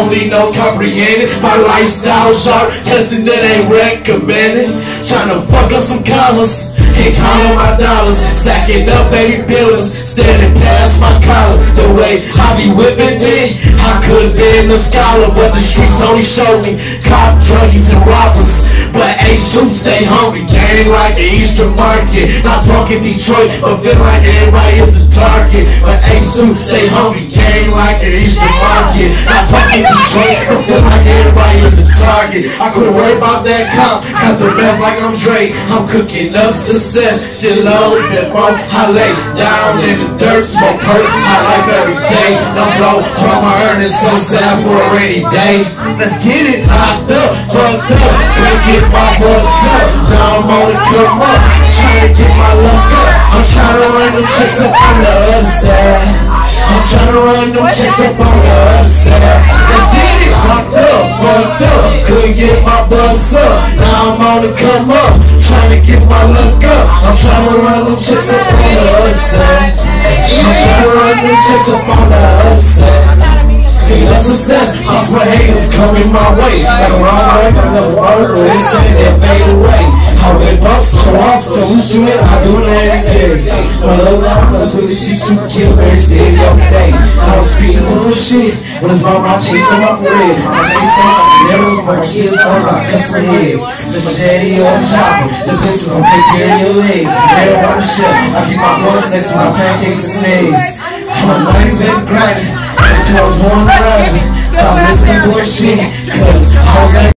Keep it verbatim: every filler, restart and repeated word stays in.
only knows comprehended. My lifestyle sharp, testing that ain't recommended. Tryna fuck up some commas and counting my dollars, stacking up baby buildings, standing past my collar. The way I be whipping it, I could've been a scholar, but the streets only show me cop, druggies, and robbers. But H two stay hungry, gang like the Eastern Market. Not talking Detroit, but feel like everybody is a target. But H two stay hungry, gang like the Eastern Market. Not talking Detroit, but feel like everybody is a target. I couldn't worry about that comp, got the rep like I'm Drake. I'm cooking up success, shit lows before I lay down in the dirt, smoke perk, I like every day. Don't blow all my earnings, so sad for a rainy day. Let's get it, locked up, fucked up, couldn't get my bucks up. Now I'm on the come up, trying to get my luck up. I'm trying to run them chicks up on the other side. I'm trying to run them chicks up on the other side. Let's get it, locked up, fucked up, couldn't get my bucks up. Now I'm on the come up, trying to get my luck up. I'm trying to run them chicks up on the other side. I'm trying to run them chicks up on the other side. Ain't no success, I swear haters coming my way. Like a wrong way, I never water, but they say they'll fade away. I went bumps, so off, so you shoot it, I do it every day. But a little loud, cause we shoot, shoot, kill every day, every day. I was speaking bullshit, when it's about my cheese, I'm up red. My face on, never was my kids, cause I cut some heads. The machete or the chopper, the pistol gon' take care of your legs. Marijuana shit, I keep my voice next to my pancakes and eggs. I'm a nice baby grinding until I was born rising. Stop listening to bullshit, cause I was like